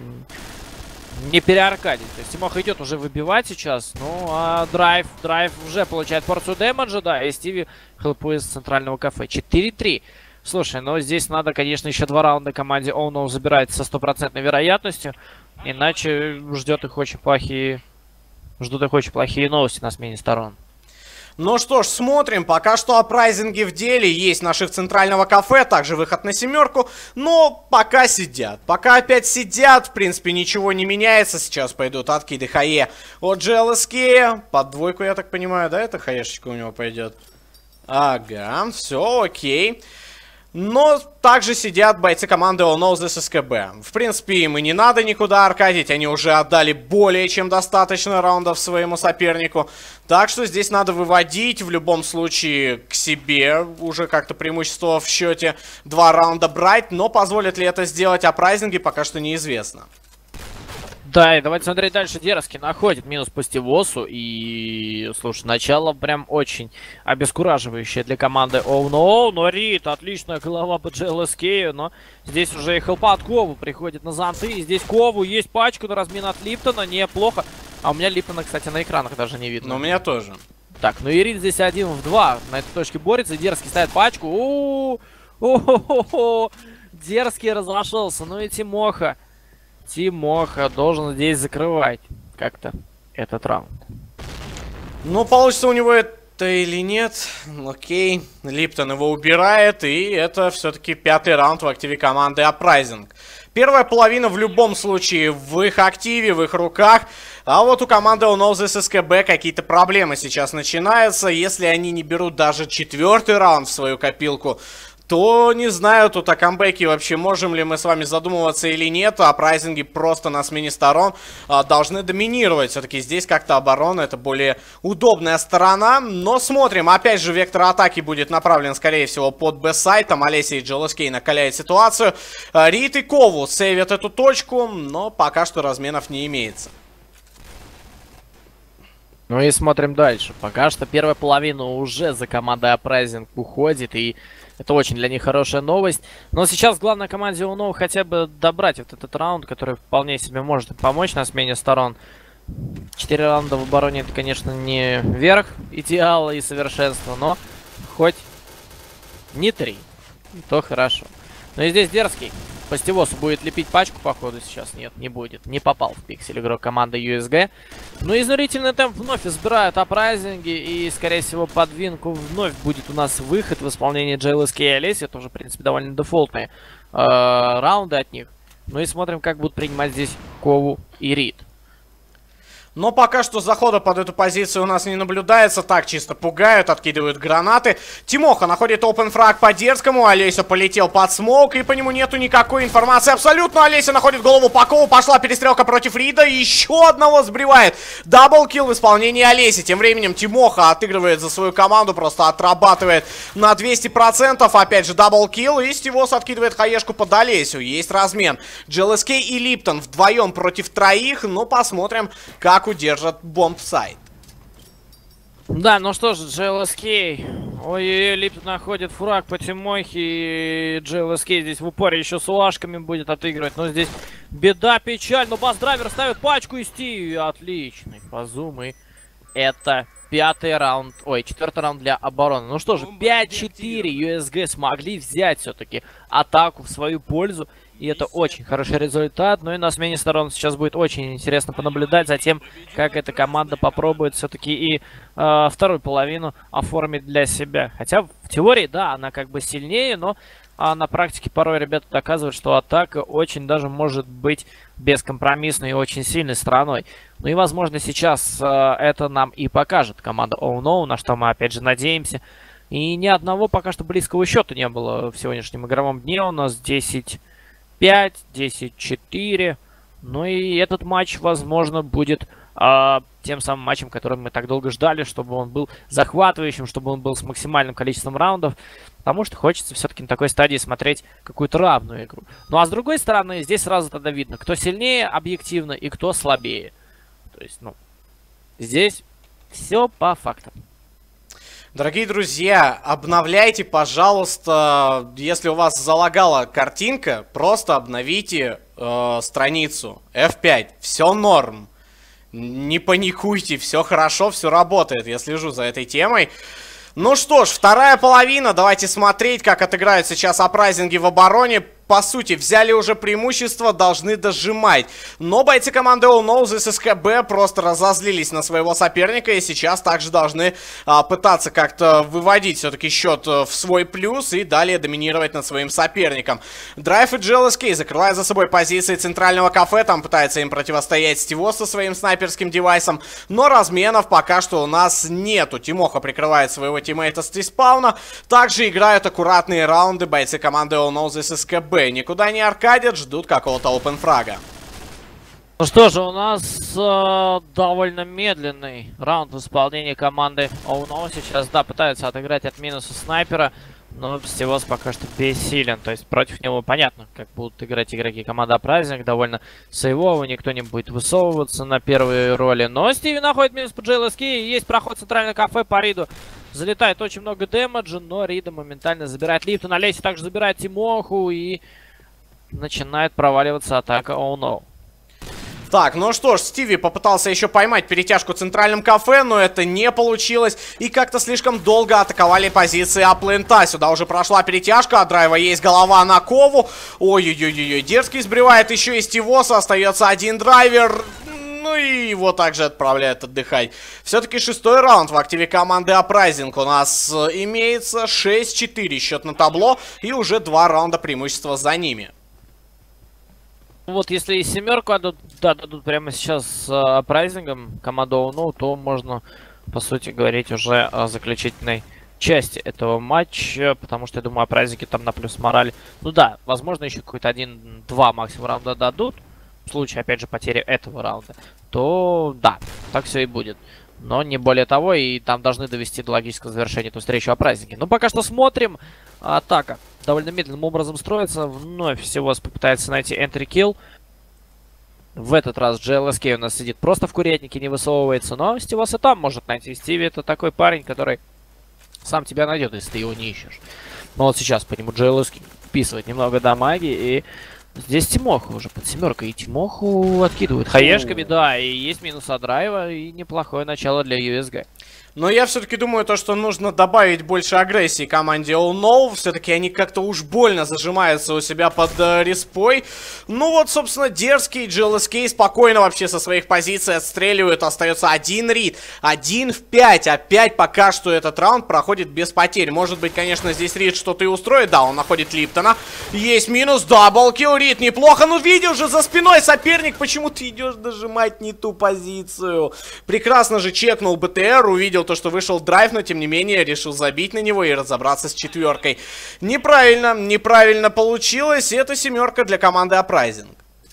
Speaker 2: не переаркадить. То есть Тимоха идет уже выбивать сейчас, ну а драйв, драйв уже получает порцию дэмэджа, да, и Стиви хелпует с центрального кафе. четыре три. Слушай, ну здесь надо, конечно, еще два раунда команде Oh No забирать со стопроцентной вероятностью, иначе ждет их очень плохие, ждут их очень плохие новости на смене сторон.
Speaker 1: Ну что ж, смотрим. Пока что апрайзинги в деле. Есть наших центрального кафе. Также выход на семерку. Но пока сидят. Пока опять сидят. В принципе, ничего не меняется. Сейчас пойдут откиды хае от джи эл эс кей. Под двойку, я так понимаю, да? Это хаешечка у него пойдет. Ага, все, окей. Но также сидят бойцы команды Oh No из эс ка бэ. В принципе, им и не надо никуда аркадить. Они уже отдали более чем достаточно раундов своему сопернику. Так что здесь надо выводить в любом случае к себе. Уже как-то преимущество в счете два раунда брать. Но позволят ли это сделать апрайзинги, пока что неизвестно.
Speaker 2: Да, и давайте смотреть дальше. Дерзкий находит минус по Стивосу. И, слушай, начало прям очень обескураживающее для команды Oh No. Но Рид, отличная голова по джи эл эс кей. Но здесь уже и хелпа от Кову приходит на зонты. И здесь Кову есть пачку на размен от Липтона. Неплохо. А у меня Липтона, кстати, на экранах даже не видно.
Speaker 1: Но у меня тоже.
Speaker 2: Так, ну и Рид здесь один в два. На этой точке борется. Дерзкий ставит пачку. У-у-у-у-у-у. Дерзкий разошелся. Ну и Тимоха. Тимоха должен здесь закрывать как-то этот раунд.
Speaker 1: Ну, получится у него это или нет. Окей. Липтон его убирает. И это все-таки пятый раунд в активе команды Апрайзинг. Первая половина в любом случае в их активе, в их руках. А вот у команды Oh No из эс ка бэ какие-то проблемы сейчас начинаются. Если они не берут даже четвертый раунд в свою копилку, то не знаю тут о камбэке вообще, можем ли мы с вами задумываться или нет. А апрайзинги просто на смене сторон а, должны доминировать. Все-таки здесь как-то оборона — это более удобная сторона. Но смотрим, опять же вектор атаки будет направлен, скорее всего, под Б-сайт. Там Олеся и джи эл эс кей накаляет ситуацию. а, Рид и Кову сейвят эту точку, но пока что разменов не имеется.
Speaker 2: Ну и смотрим дальше. Пока что первая половина уже за командой Апрайзинг уходит, и это очень для них хорошая новость. Но сейчас главное команде Oh No хотя бы добрать вот этот раунд, который вполне себе может помочь на смене сторон. Четыре раунда в обороне — это, конечно, не верх идеала и совершенства, но хоть не три, то хорошо. Ну и здесь Дерзкий. По Стивосу будет лепить пачку, походу, сейчас. Нет, не будет. Не попал в пиксель игрок команды ю эс джи. Ну, изнурительный темп вновь избирают апрайзинги. И, скорее всего, под винку вновь будет у нас выход в исполнении джи эл эс кей и Олеси. Это уже, в принципе, довольно дефолтные э, раунды от них. Ну и смотрим, как будут принимать здесь Кову и Рид.
Speaker 1: Но пока что захода под эту позицию у нас не наблюдается. Так, чисто пугают, откидывают гранаты. Тимоха находит опенфраг по Дерзкому. Олеся полетел под смоук, и по нему нету никакой информации абсолютно. Олеся находит голову по Кову. Пошла перестрелка против Рида. Еще одного сбривает. Даблкил в исполнении Олеси. Тем временем Тимоха отыгрывает за свою команду. Просто отрабатывает на двести процентов. Опять же даблкил. И Стивос откидывает хаешку под Олесю. Есть размен. джи эл эс кей и Липтон вдвоем против троих. Ну, посмотрим, как удержат бомб-сайт.
Speaker 2: Да, ну что ж, джи эл эс кей. Ой-ой-ой, Липтон находит фраг по Тимохе. И джи эл эс кей здесь в упоре еще с улашками будет отыгрывать. Но здесь беда, печаль. Но бас-драйвер ставит пачку и Стиви. Отличный фазум. И это пятый раунд. Ой, четвертый раунд для обороны. Ну что же, пять четыре ю эс джи смогли взять все-таки атаку в свою пользу. И это очень хороший результат. Ну и на смене сторон сейчас будет очень интересно понаблюдать за тем, как эта команда попробует все-таки и э, вторую половину оформить для себя. Хотя в теории, да, она как бы сильнее, но а на практике порой ребята доказывают, что атака очень даже может быть бескомпромиссной и очень сильной стороной. Ну и, возможно, сейчас э, это нам и покажет команда оу ноу, на что мы опять же надеемся. И ни одного пока что близкого счета не было в сегодняшнем игровом дне. У нас десять пять, десять четыре. Ну и этот матч, возможно, будет э, тем самым матчем, который мы так долго ждали, чтобы он был захватывающим, чтобы он был с максимальным количеством раундов. Потому что хочется все-таки на такой стадии смотреть какую-то равную игру. Ну а с другой стороны, здесь сразу тогда видно, кто сильнее объективно и кто слабее. То есть, ну, здесь все по фактам.
Speaker 1: Дорогие друзья, обновляйте, пожалуйста, если у вас залагала картинка, просто обновите э, страницу эф пять. Все норм. Не паникуйте, все хорошо, все работает. Я слежу за этой темой. Ну что ж, вторая половина. Давайте смотреть, как отыграют сейчас апрайзинги в обороне. По сути, взяли уже преимущество, должны дожимать. Но бойцы команды оу ноу из эс эс ка бэ просто разозлились на своего соперника. И сейчас также должны а, пытаться как-то выводить все-таки счет в свой плюс. И далее доминировать над своим соперником. Драйв и джи эл эс кей закрывают за собой позиции центрального кафе. Там пытается им противостоять Стиво со своим снайперским девайсом. Но разменов пока что у нас нету. Тимоха прикрывает своего тиммейта с треспауна. Также играют аккуратные раунды бойцы команды оу ноу из эс эс ка бэ. Никуда не аркадят, ждут какого-то опенфрага.
Speaker 2: Ну что же, у нас э, довольно медленный раунд в исполнении команды оу ноу. Сейчас, да, пытаются отыграть от минуса снайпера, но Стивос пока что бессилен. То есть против него понятно, как будут играть игроки команды Апрайзинг. Довольно сейвово, никто не будет высовываться на первые роли. Но Стиви находит минус по джей эл эс кей, есть проход в центральное кафе по Риду. Залетает очень много дэмэджа, но Рида моментально забирает лифт. На Лесе также забирает Тимоху и начинает проваливаться атака оу ноу.
Speaker 1: Так, ну что ж, Стиви попытался еще поймать перетяжку в центральном кафе, но это не получилось. И как-то слишком долго атаковали позиции аплента. Сюда уже прошла перетяжка, от драйва есть голова на Кову. Ой-ой-ой-ой, дерзкий сбривает еще и Стивоса, остается один драйвер. Ну и его также отправляют отдыхать. Все-таки шестой раунд в активе команды Апрайзинг. У нас имеется шесть четыре счет на табло. И уже два раунда преимущества за ними.
Speaker 2: Вот если и семерку отдадут, да, дадут прямо сейчас с Апрайзингом команду оу ноу, то можно, по сути, говорить уже о заключительной части этого матча. Потому что, я думаю, Апрайзинги там на плюс мораль. Ну да, возможно, еще какой-то один-два максимум раунда дадут. В случае, опять же, потери этого раунда, то да, так все и будет. Но не более того, и там должны довести до логического завершения эту встречу Апрайзинги. Но пока что смотрим. Атака довольно медленным образом строится. Вновь всего попытается найти entry kill. В этот раз джей эл эс кей у нас сидит просто в курятнике, не высовывается. Но Стивос и там может найти. Стиви — это такой парень, который сам тебя найдет, если ты его не ищешь. Но вот сейчас по нему джей эл эс кей вписывает немного дамаги, и здесь Тимоха уже под семеркой, и Тимоху откидывают хаешками, да, и есть минус от драйва, и неплохое начало для ю эс джи.
Speaker 1: Но я все-таки думаю, то, что нужно добавить больше агрессии команде оу ноу. Все-таки они как-то уж больно зажимаются у себя под э, респой. Ну вот, собственно, дерзкий джей эл эс кей спокойно вообще со своих позиций отстреливают. Остается один рид. Один в пять. Опять пока что этот раунд проходит без потерь. Может быть, конечно, здесь рид что-то и устроит. Да, он находит Липтона. Есть минус. Даблкил. Рид неплохо. Ну, видел же за спиной соперник. Почему ты идешь дожимать не ту позицию? Прекрасно же чекнул бэ тэ эр. Увидел то, что вышел драйв, но тем не менее решил забить на него и разобраться с четверкой. Неправильно, неправильно получилось. Это семерка для команды Апрайзинг.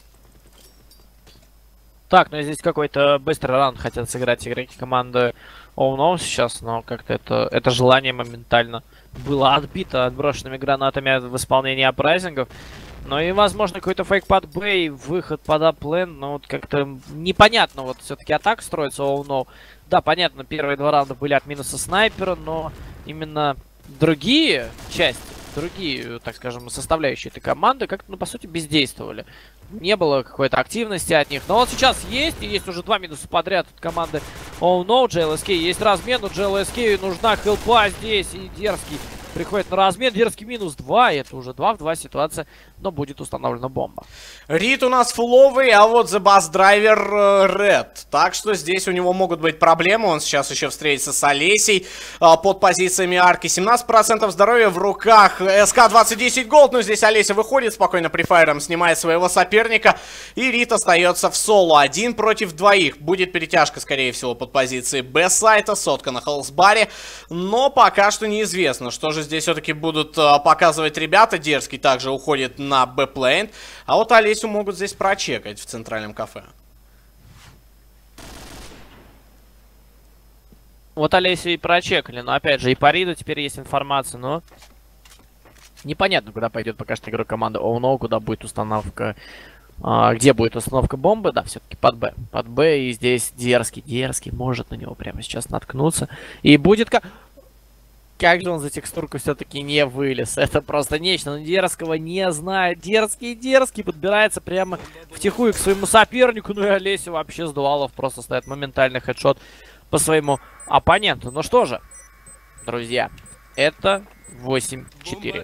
Speaker 2: Так, ну здесь какой-то быстрый раунд хотят сыграть игроки команды оу ноу сейчас, но как-то это, это желание моментально было отбито отброшенными гранатами в исполнении Апрайзингов. Ну и, возможно, какой-то фейк под Б, выход под аплен, но вот как-то непонятно, вот все-таки атака строится оу ноу. Да, понятно, первые два раунда были от минуса снайпера, но именно другие части, другие, так скажем, составляющие этой команды как-то, ну, по сути, бездействовали. Не было какой-то активности от них. Но вот сейчас есть, и есть уже два минуса подряд от команды оу ноу, джей эл эс кей. Есть размен, у джей эл эс кей нужна хелпа здесь, и дерзкий приходит на размен. Дерзкий минус два. Это уже два в два ситуация, но будет установлена бомба.
Speaker 1: Рид у нас фуловый, а вот The Bus Driver Red. Так что здесь у него могут быть проблемы. Он сейчас еще встретится с Олесей а, под позициями арки. семнадцать процентов здоровья в руках. СК двадцать десять голд. Но здесь Олеся выходит спокойно префайром, снимает своего соперника. И Рид остается в соло. Один против двоих. Будет перетяжка, скорее всего, под позиции Б-сайта. Сотка на Холсбаре. Но пока что неизвестно, что же здесь все-таки будут а, показывать ребята. Дерзкий также уходит на Б-плейн. А вот Олесю могут здесь прочекать в центральном кафе.
Speaker 2: Вот Олесю и прочекали. Но опять же, и по Риду теперь есть информация, но... Непонятно, куда пойдет пока что игрок команды оуно, куда будет установка... А, где будет установка бомбы? Да, все-таки под Б. Под Б, и здесь Дерзкий. Дерзкий может на него прямо сейчас наткнуться. И будет как... Как же он за текстурку все-таки не вылез. Это просто нечто. Но Дерзкого не знает. Дерзкий, Дерзкий подбирается прямо втихую к своему сопернику. Ну и Олеся вообще с дуалов просто ставит моментальный хедшот по своему оппоненту. Ну что же, друзья, это восемь четыре.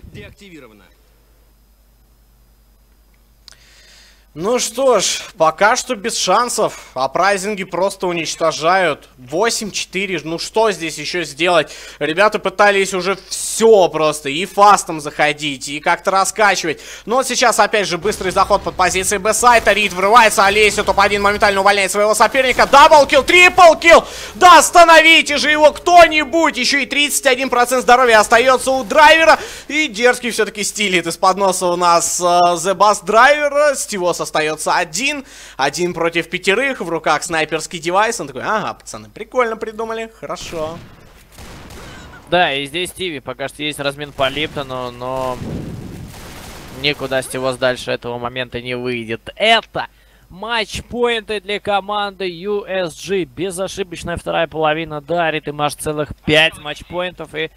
Speaker 1: Ну что ж, пока что без шансов. Апрайзинги просто уничтожают. восемь четыре. Ну что здесь еще сделать? Ребята пытались уже все просто. И фастом заходить, и как-то раскачивать. Но вот сейчас опять же быстрый заход под позицией Б-сайта. Рид врывается, Олеся топ один моментально увольняет своего соперника. Даблкил, триплкил. Да остановите же его кто-нибудь. Еще и тридцать один процент здоровья остается у драйвера. И Дерзкий все-таки стилит из-под носа у нас э, The Bus Driver. Стивос остается один. Один против пятерых. В руках снайперский девайс. Он такой, ага, пацаны, прикольно придумали. Хорошо.
Speaker 2: Да, и здесь Стиви. Пока что есть размен по Липтону, но никуда Стивос дальше этого момента не выйдет. Это матч-поинты для команды ю эс джи. Безошибочная вторая половина дарит им аж целых пять матч-поинтов. И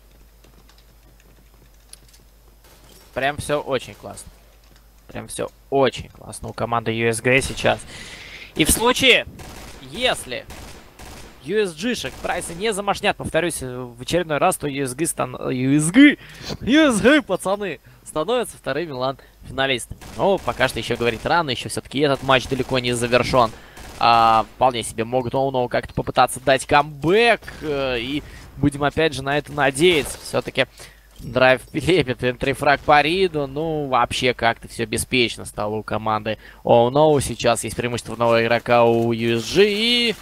Speaker 2: прям все очень классно. Прям все очень классно у команды ю эс джи сейчас. И в случае, если ю эс джи-шек прайсы не замашнят, повторюсь в очередной раз, то ю эс джи, стан... ю эс джи, ю эс джи, пацаны, становятся вторыми лан-финалистами. Но пока что еще говорить рано, еще все-таки этот матч далеко не завершен. А, вполне себе могут оуно как-то попытаться дать камбэк, и будем опять же на это надеяться. Все-таки... Драйв перепит, энтрифраг по Риду. Ну, вообще как-то все беспечно стало у команды оуно. Сейчас есть преимущество нового игрока у ю эс джи. И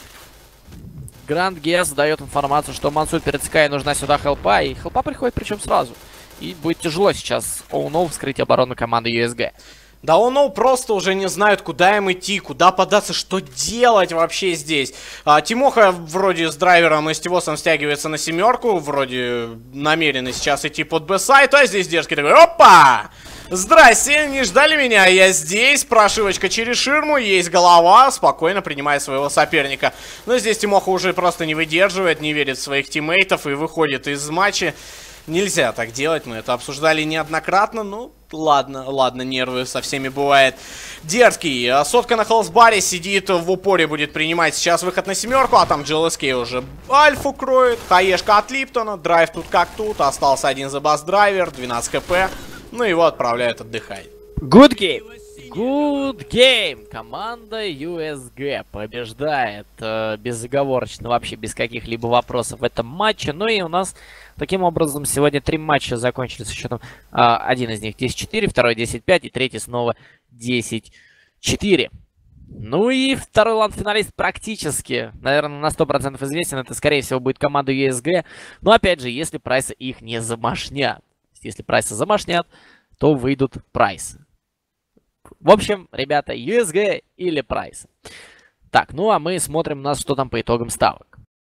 Speaker 2: Гранд Гес дает информацию, что Мансур перед Скай нужна сюда хелпа. И хелпа приходит причем сразу. И будет тяжело сейчас оуно вскрыть оборону команды ю эс джи.
Speaker 1: Да оно просто уже не знают, куда им идти, куда податься, что делать вообще здесь. А, Тимоха вроде с драйвером и Стивосом стягивается на семерку, вроде намерены сейчас идти под Б-сайт, а здесь Дерзкий такой, опа! Здрасте, не ждали меня, я здесь, прошивочка через ширму, есть голова, спокойно принимает своего соперника. Но здесь Тимоха уже просто не выдерживает, не верит в своих тиммейтов и выходит из матча. Нельзя так делать, мы это обсуждали неоднократно, ну, ладно, ладно, нервы со всеми бывает. Дерзкий, сотка на Холсбаре сидит, в упоре будет принимать сейчас выход на семерку, а там джи эл эс кей уже альфу кроет, хаешка от Липтона, драйв тут как тут, остался один The Bus Driver, двенадцать хп, ну его отправляют отдыхать.
Speaker 2: Good game! Good game! Команда ю эс джи побеждает э, безоговорочно, вообще без каких-либо вопросов в этом матче. Ну и у нас таким образом сегодня три матча закончились со счетом. Э, один из них десять четыре, второй десять пять и третий снова десять четыре. Ну и второй лан-финалист практически, наверное, на сто процентов известен. Это, скорее всего, будет команда ю эс джи. Но опять же, если прайсы их не замашнят. Если прайсы замашнят, то выйдут прайсы. В общем, ребята, ю эс джи или прайс. Так, ну а мы смотрим у нас, что там по итогам ставок.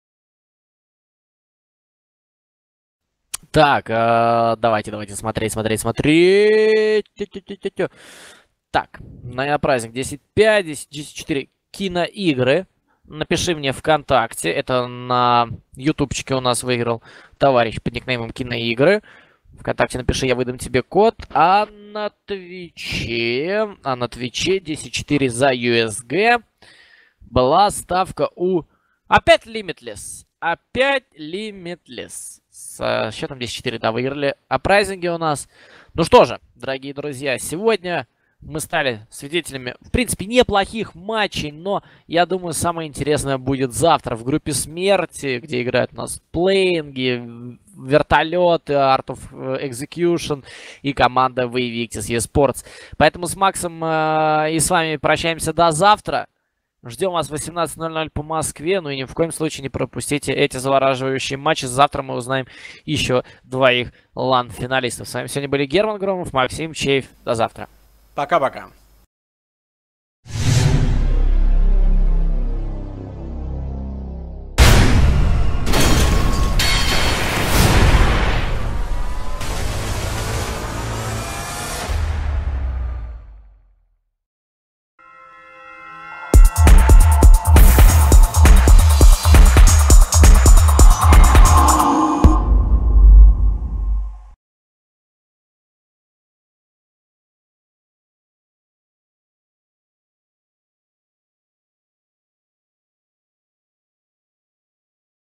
Speaker 2: Так, э, давайте, давайте смотреть, смотреть, смотреть. Так, на праздник десять пять, десять четыре киноигры. Напиши мне ВКонтакте. Это на ютубчике у нас выиграл товарищ под никнеймом киноигры. ВКонтакте напиши, я выдам тебе код. А на Твиче, а на Твиче десять четыре за ю эс джи была ставка у... Опять Limitless. опять Limitless. С счетом десять четыре, да, выиграли апрайзинги у нас. Ну что же, дорогие друзья, сегодня мы стали свидетелями, в принципе, неплохих матчей, но я думаю, самое интересное будет завтра в группе смерти, где играют у нас плейнги, вертолеты, Art of Execution и команда Invictus eSports. Поэтому с Максом э, и с вами прощаемся до завтра. Ждем вас в восемнадцать ноль ноль по Москве. Ну и ни в коем случае не пропустите эти завораживающие матчи. Завтра мы узнаем еще двоих лан-финалистов. С вами сегодня были Герман Громов, Максим Чеев. До завтра.
Speaker 1: Пока-пока.